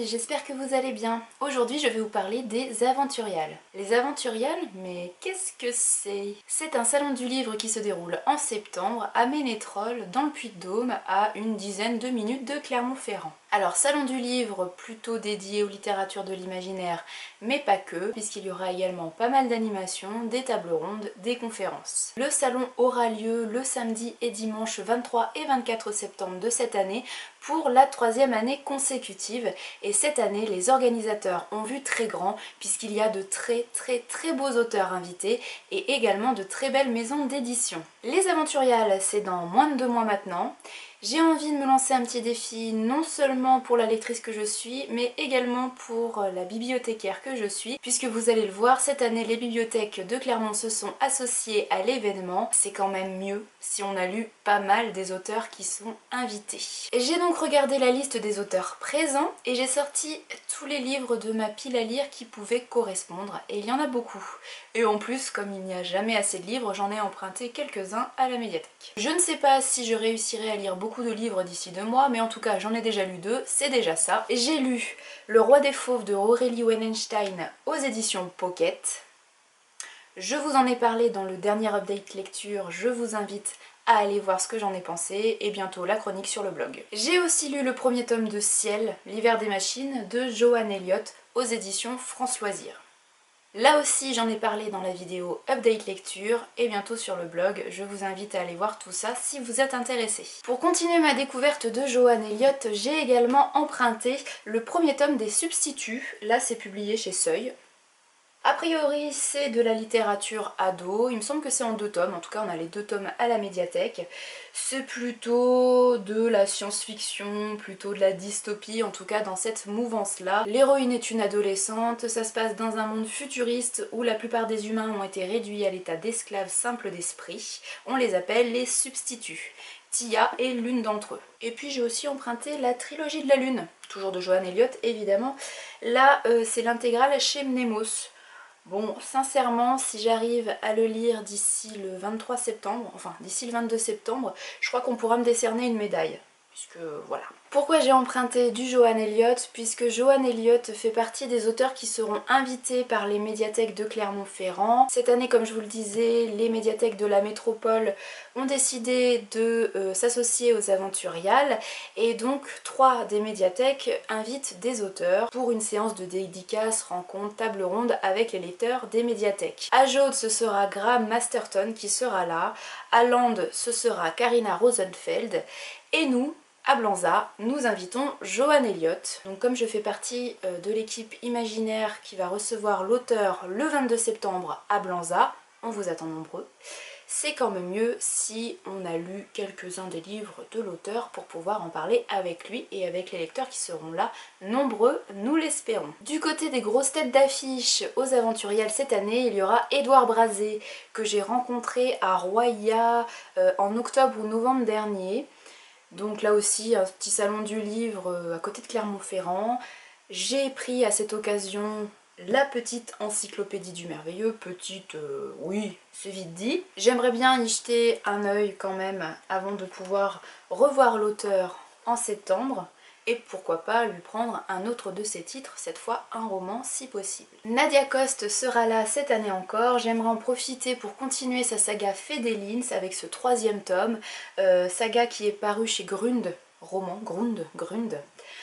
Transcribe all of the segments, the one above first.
j'espère que vous allez bien. Aujourd'hui je vais vous parler des Aventuriales. Les Aventuriales, mais qu'est-ce que c'est? C'est un salon du livre qui se déroule en septembre à Ménétrol, dans le Puy-de-Dôme, à une dizaine de minutes de Clermont-Ferrand. Alors salon du livre plutôt dédié aux littératures de l'imaginaire, mais pas que, puisqu'il y aura également pas mal d'animations, des tables rondes, des conférences. Le salon aura lieu le samedi et dimanche 23 et 24 septembre de cette année pour la troisième année consécutive, et cette année les organisateurs ont vu très grand puisqu'il y a de très beaux auteurs invités et également de très belles maisons d'édition. Les Aventuriales, c'est dans moins de 2 mois maintenant. J'ai envie de me lancer un petit défi, non seulement pour la lectrice que je suis, mais également pour la bibliothécaire que je suis, puisque vous allez le voir, cette année les bibliothèques de Clermont se sont associées à l'événement. C'est quand même mieux si on a lu pas mal des auteurs qui sont invités. J'ai donc regardé la liste des auteurs présents et j'ai sorti tous les livres de ma pile à lire qui pouvaient correspondre, et il y en a beaucoup. Et en plus, comme il n'y a jamais assez de livres, j'en ai emprunté quelques-uns à la médiathèque. Je ne sais pas si je réussirai à lire beaucoup de livres d'ici 2 mois, mais en tout cas j'en ai déjà lu 2, c'est déjà ça. J'ai lu Le Roi des Fauves de Aurélie Wenenstein aux éditions Pocket. Je vous en ai parlé dans le dernier update lecture, je vous invite à aller voir ce que j'en ai pensé, et bientôt la chronique sur le blog. J'ai aussi lu le premier tome de Ciel, l'hiver des machines, de Joanne Elliott aux éditions France Loisirs. Là aussi j'en ai parlé dans la vidéo update lecture et bientôt sur le blog, je vous invite à aller voir tout ça si vous êtes intéressé. Pour continuer ma découverte de Joanne Elliott, j'ai également emprunté le premier tome des Substituts, là c'est publié chez Seuil. A priori c'est de la littérature ado, il me semble que c'est en 2 tomes, en tout cas on a les 2 tomes à la médiathèque. C'est plutôt de la science-fiction, plutôt de la dystopie, en tout cas dans cette mouvance-là. L'héroïne est une adolescente, ça se passe dans un monde futuriste où la plupart des humains ont été réduits à l'état d'esclaves simples d'esprit. On les appelle les substituts. Tia est l'une d'entre eux. Et puis j'ai aussi emprunté la trilogie de la Lune, toujours de Joanne Elliott évidemment. Là c'est l'intégrale chez Mnemos. Bon, sincèrement, si j'arrive à le lire d'ici le 23 septembre, enfin d'ici le 22 septembre, je crois qu'on pourra me décerner une médaille. Puisque voilà. Pourquoi j'ai emprunté du Joanne Elliott? Puisque Joanne Elliott fait partie des auteurs qui seront invités par les médiathèques de Clermont-Ferrand. Cette année, comme je vous le disais, les médiathèques de la métropole ont décidé de s'associer aux Aventuriales, et donc 3 des médiathèques invitent des auteurs pour une séance de dédicaces, rencontres, table ronde avec les lecteurs des médiathèques. À Jaude, ce sera Graham Masterton qui sera là. À Lande, ce sera Karina Rosenfeld. Et nous, à Blanza, nous invitons Joanne Elliott. Donc comme je fais partie de l'équipe imaginaire qui va recevoir l'auteur le 22 septembre à Blanza, on vous attend nombreux, c'est quand même mieux si on a lu quelques-uns des livres de l'auteur pour pouvoir en parler avec lui et avec les lecteurs qui seront là, nombreux, nous l'espérons. Du côté des grosses têtes d'affiche aux Aventuriales cette année, il y aura Édouard Brazé que j'ai rencontré à Roya en octobre ou novembre dernier. Donc là aussi un petit salon du livre à côté de Clermont-Ferrand. J'ai pris à cette occasion la petite encyclopédie du merveilleux, petite, oui, c'est vite dit. J'aimerais bien y jeter un œil quand même avant de pouvoir revoir l'auteur en septembre. Et pourquoi pas lui prendre un autre de ses titres, cette fois un roman si possible. Nadia Coste sera là cette année encore, j'aimerais en profiter pour continuer sa saga Fédélines avec ce 3e tome, saga qui est paru chez Grund, roman, Grund.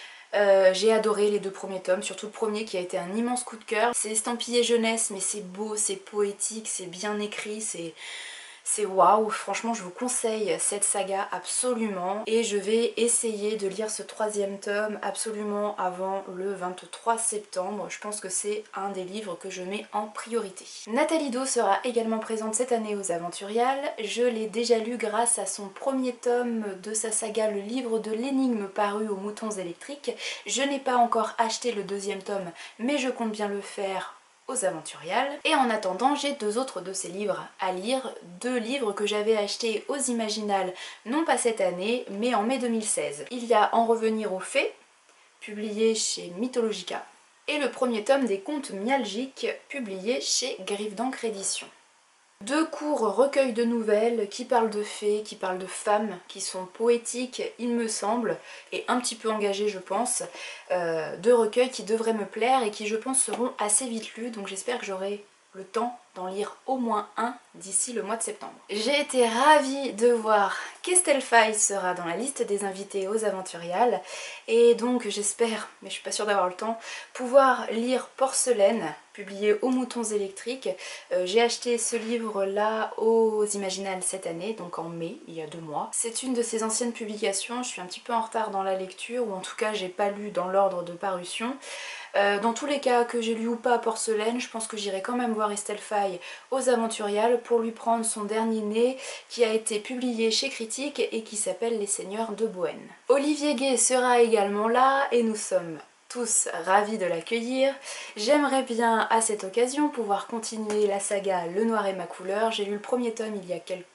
J'ai adoré les 2 premiers tomes, surtout le premier qui a été un immense coup de cœur. C'est estampillé jeunesse mais c'est beau, c'est poétique, c'est bien écrit, c'est waouh, franchement je vous conseille cette saga absolument, et je vais essayer de lire ce 3e tome absolument avant le 23 septembre. Je pense que c'est un des livres que je mets en priorité. Nathalie Do sera également présente cette année aux Aventuriales. Je l'ai déjà lu grâce à son premier tome de sa saga Le Livre de l'énigme paru aux Moutons électriques. Je n'ai pas encore acheté le 2e tome mais je compte bien le faire aux Aventuriales. Et en attendant, j'ai 2 autres de ces livres à lire, 2 livres que j'avais achetés aux Imaginales, non pas cette année, mais en mai 2016. Il y a En revenir aux fées, publié chez Mythologica, et le premier tome des Contes myalgiques, publié chez Griffe d'encre édition. Deux courts recueils de nouvelles qui parlent de fées, qui parlent de femmes, qui sont poétiques il me semble, et un petit peu engagées je pense. Deux recueils qui devraient me plaire et qui je pense seront assez vite lus, donc j'espère que j'aurai le temps d'en lire au moins un d'ici le mois de septembre. J'ai été ravie de voir qu'Estelle Faye sera dans la liste des invités aux Aventuriales et donc j'espère, mais je suis pas sûre d'avoir le temps, pouvoir lire Porcelaine, publié aux Moutons électriques. J'ai acheté ce livre là aux Imaginales cette année, donc en mai, il y a 2 mois. C'est une de ses anciennes publications, je suis un petit peu en retard dans la lecture, ou en tout cas j'ai pas lu dans l'ordre de parution. Dans tous les cas, que j'ai lu ou pas Porcelaine, je pense que j'irai quand même voir Estelle Faye aux Aventuriales pour lui prendre son dernier né qui a été publié chez Critique et qui s'appelle Les Seigneurs de Bohême. Olivier Gay sera également là et nous sommes tous ravis de l'accueillir. J'aimerais bien à cette occasion pouvoir continuer la saga Le Noir et ma couleur. J'ai lu le premier tome il y a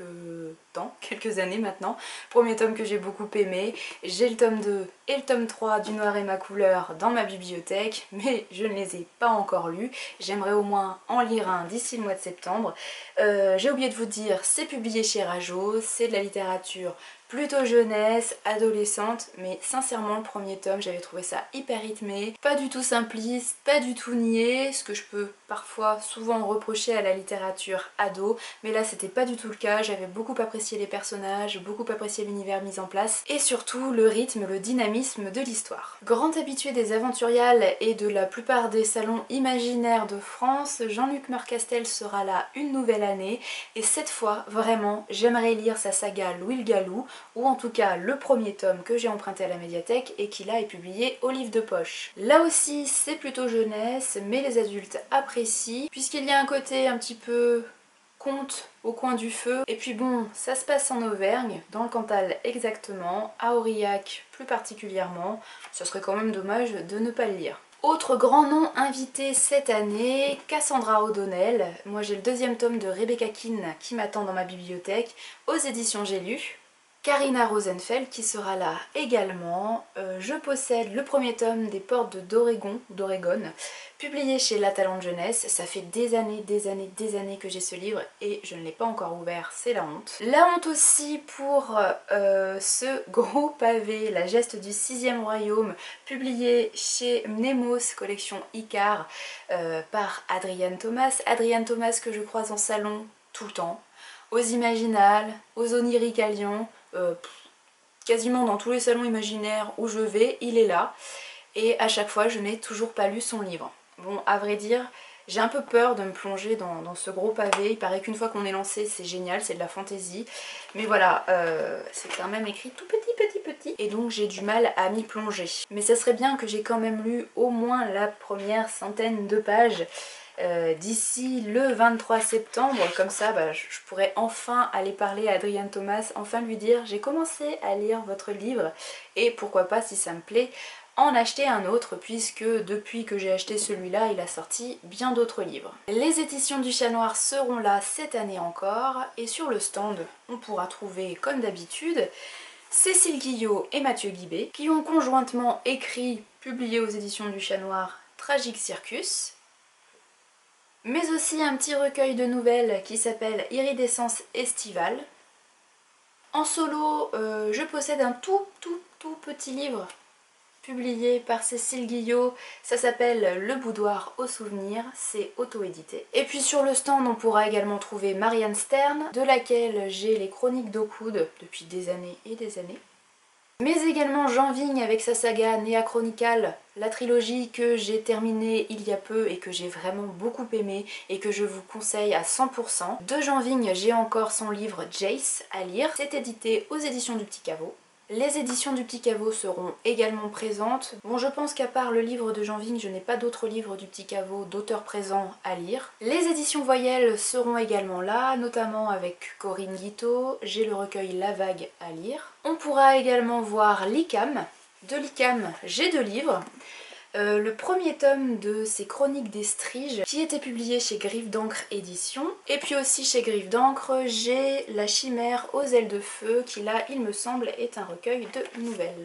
quelques années maintenant. Premier tome que j'ai beaucoup aimé. J'ai le tome 2 et le tome 3 du Noir et ma couleur dans ma bibliothèque, mais je ne les ai pas encore lus. J'aimerais au moins en lire un d'ici le mois de septembre. J'ai oublié de vous dire, c'est publié chez Rajo, c'est de la littérature plutôt jeunesse, adolescente, mais sincèrement le premier tome j'avais trouvé ça hyper rythmé, pas du tout simpliste, pas du tout niais, ce que je peux parfois souvent reprocher à la littérature ado, mais là c'était pas du tout le cas, j'avais beaucoup apprécié les personnages, beaucoup apprécié l'univers mis en place, et surtout le rythme, le dynamisme de l'histoire. Grand habitué des Aventuriales et de la plupart des salons imaginaires de France, Jean-Luc Mercastel sera là une nouvelle année, et cette fois vraiment j'aimerais lire sa saga Louis le Galou, ou en tout cas le premier tome que j'ai emprunté à la médiathèque et qui là est publié au livre de poche. Là aussi c'est plutôt jeunesse, mais les adultes apprécient, puisqu'il y a un côté un petit peu conte au coin du feu, et puis bon, ça se passe en Auvergne, dans le Cantal exactement, à Aurillac plus particulièrement, ce serait quand même dommage de ne pas le lire. Autre grand nom invité cette année, Cassandra O'Donnell. Moi j'ai le deuxième tome de Rebecca Keane qui m'attend dans ma bibliothèque, aux éditions J'ai lu. Karina Rosenfeld qui sera là également. Je possède le premier tome des Portes d'Oregon, publié chez La Talente Jeunesse. Ça fait des années que j'ai ce livre et je ne l'ai pas encore ouvert, c'est la honte. La honte aussi pour ce gros pavé, La Geste du 6e Royaume, publié chez Mnemos, collection Icar, par Adrienne Thomas. Adrienne Thomas que je croise en salon tout le temps, aux Imaginales, aux Oniriques à Lyon, quasiment dans tous les salons imaginaires où je vais, il est là. Et à chaque fois, je n'ai toujours pas lu son livre. Bon, à vrai dire, j'ai un peu peur de me plonger dans ce gros pavé. Il paraît qu'une fois qu'on est lancé, c'est génial, c'est de la fantaisie. Mais voilà, c'est quand même écrit tout petit. Et donc j'ai du mal à m'y plonger. Mais ça serait bien que j'ai quand même lu au moins la première centaine de pages. D'ici le 23 septembre, comme ça je pourrais enfin aller parler à Adrienne Thomas, enfin lui dire j'ai commencé à lire votre livre et pourquoi pas si ça me plaît en acheter un autre, puisque depuis que j'ai acheté celui-là il a sorti bien d'autres livres. Les éditions du Chat Noir seront là cette année encore et sur le stand on pourra trouver comme d'habitude Cécile Guillot et Mathieu Guibé qui ont conjointement écrit, publié aux éditions du Chat Noir, Tragique Circus, mais aussi un petit recueil de nouvelles qui s'appelle Iridescence estivale. En solo, je possède un tout petit livre publié par Cécile Guillot, ça s'appelle Le Boudoir aux souvenirs, c'est auto-édité. Et puis sur le stand on pourra également trouver Marianne Stern, de laquelle j'ai les chroniques d'Okud depuis des années et des années. Mais également Jean Vigne avec sa saga Nea Chronical, la trilogie que j'ai terminée il y a peu et que j'ai vraiment beaucoup aimé et que je vous conseille à 100%. De Jean Vigne, j'ai encore son livre Jace à lire, c'est édité aux éditions du Petit Caveau. Les éditions du Petit Caveau seront également présentes. Bon, je pense qu'à part le livre de Jean Vigne, je n'ai pas d'autres livres du Petit Caveau d'auteurs présents à lire. Les éditions Voyelles seront également là, notamment avec Corinne Guiteau. J'ai le recueil La Vague à lire. On pourra également voir l'ICAM. De l'ICAM, j'ai 2 livres. Le premier tome de ses Chroniques des Striges qui était publié chez Griffe d'encre édition, et puis aussi chez Griffe d'encre j'ai La Chimère aux ailes de feu qui là il me semble est un recueil de nouvelles.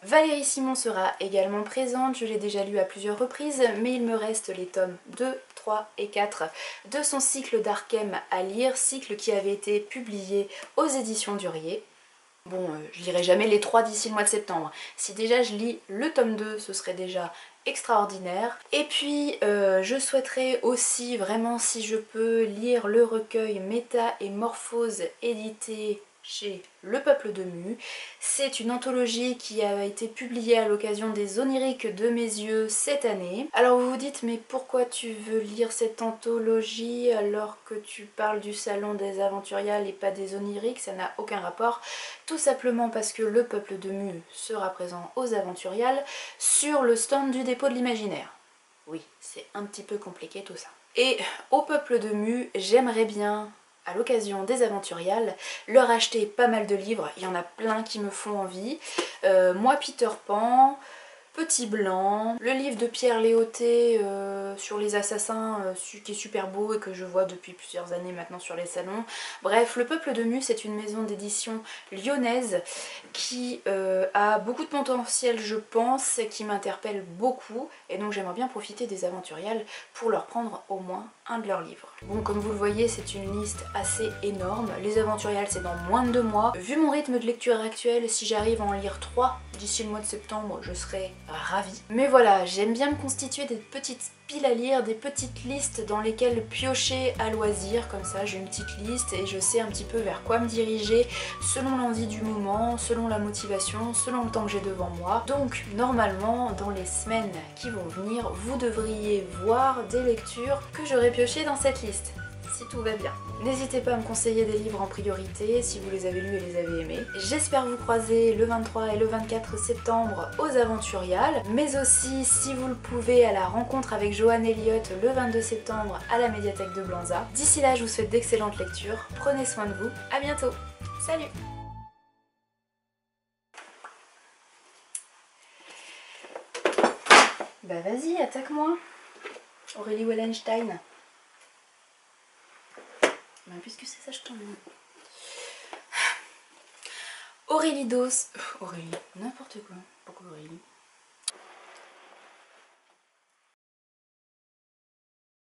Valérie Simon sera également présente, je l'ai déjà lu à plusieurs reprises, mais il me reste les tomes 2, 3 et 4 de son cycle d'Arkem à lire, cycle qui avait été publié aux éditions Durier. Bon, je lirai jamais les 3 d'ici le mois de septembre. Si déjà je lis le tome 2, ce serait déjà extraordinaire. Et puis je souhaiterais aussi vraiment, si je peux, lire le recueil Méta et Morphose édité chez Le Peuple de Mu. C'est une anthologie qui a été publiée à l'occasion des Oniriques de mes yeux cette année. Alors vous vous dites, mais pourquoi tu veux lire cette anthologie alors que tu parles du salon des Aventuriales et pas des Oniriques? Ça n'a aucun rapport. Tout simplement parce que Le Peuple de Mu sera présent aux Aventuriales sur le stand du dépôt de l'imaginaire. Oui, c'est un petit peu compliqué tout ça. Et au Peuple de Mu, j'aimerais bien, à l'occasion des Aventuriales, leur acheter pas mal de livres. Il y en a plein qui me font envie. Moi, Peter Pan, Petit Blanc, le livre de Pierre Léoté sur les assassins qui est super beau et que je vois depuis plusieurs années maintenant sur les salons. Bref, Le Peuple de Mu, c'est une maison d'édition lyonnaise qui a beaucoup de potentiel, je pense, et qui m'interpelle beaucoup, et donc j'aimerais bien profiter des Aventuriales pour leur prendre au moins un de leurs livres. Bon, comme vous le voyez, c'est une liste assez énorme. Les Aventuriales, c'est dans moins de 2 mois. Vu mon rythme de lecture actuel, si j'arrive à en lire 3 d'ici le mois de septembre, je serai ravie. Mais voilà, j'aime bien me constituer des petites piles à lire, des petites listes dans lesquelles piocher à loisir, comme ça j'ai une petite liste et je sais un petit peu vers quoi me diriger selon l'envie du moment, selon la motivation, selon le temps que j'ai devant moi. Donc normalement, dans les semaines qui vont venir, vous devriez voir des lectures que j'aurai piochées dans cette liste, si tout va bien. N'hésitez pas à me conseiller des livres en priorité si vous les avez lus et les avez aimés. J'espère vous croiser le 23 et le 24 septembre aux Aventuriales, mais aussi, si vous le pouvez, à la rencontre avec Joanne Elliott le 22 septembre à la médiathèque de Blanza. D'ici là, je vous souhaite d'excellentes lectures, prenez soin de vous, à bientôt, salut! Bah vas-y, attaque-moi, Aurélie Wallenstein. Ben, puisque c'est ça, je t'en dis. Aurélie Dos. Aurélie, n'importe quoi. Pourquoi Aurélie?